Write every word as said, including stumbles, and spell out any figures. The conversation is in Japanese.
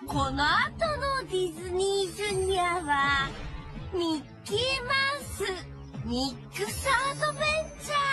この後のディズニージュニアはミッキーマウスミックスアドベンチャー。